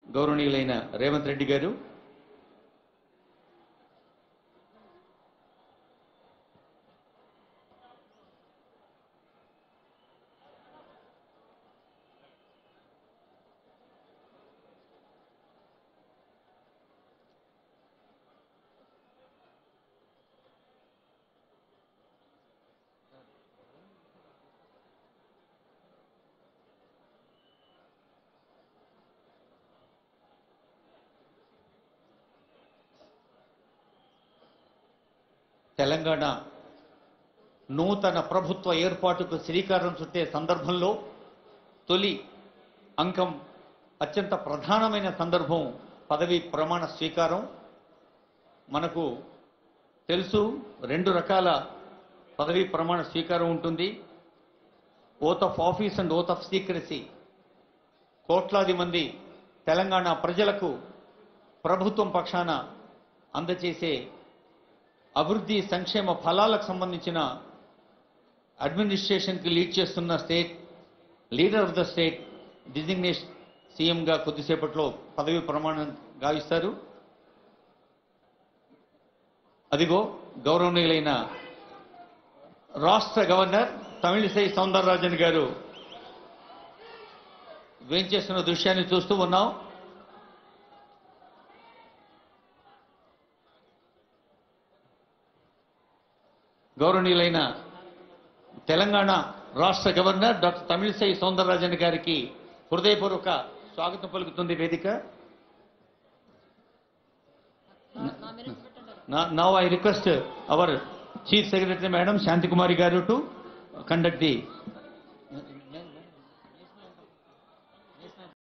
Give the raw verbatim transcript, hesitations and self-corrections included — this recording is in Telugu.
గౌరవనీయులైన రేవంత్ రెడ్డి గారు, తెలంగాణ నూతన ప్రభుత్వ ఏర్పాటుకు శ్రీకారం చుట్టే సందర్భంలో తొలి అంకం అత్యంత ప్రధానమైన సందర్భం పదవి ప్రమాణ స్వీకారం. మనకు తెలుసు రెండు రకాల పదవి ప్రమాణ స్వీకారం ఉంటుంది. Oath of office and oath of secrecy. కోట్లాది మంది తెలంగాణ ప్రజలకు ప్రభుత్వం పక్షాన అందజేసే అభివృద్ధి సంక్షేమ ఫలాలకు సంబంధించిన అడ్మినిస్ట్రేషన్కి లీడ్ చేస్తున్న state leader of the state designate సీఎంగా కొద్దిసేపట్లో పదవి ప్రమాణం గావిస్తారు. అదిగో గౌరవనీయులైన రాష్ట్ర గవర్నర్ తమిళిసై సౌందరరాజన్ గారు వేంచేస్తున్న దృశ్యాన్ని చూస్తూ ఉన్నాం. గౌరవనీయులైన తెలంగాణ రాష్ట్ర గవర్నర్ డాక్టర్ తమిళిసై సౌందరరాజన్ గారికి హృదయపూర్వక స్వాగతం పలుకుతుంది వేదిక. Now I request our chief secretary madam Shanti Kumari garu to conduct the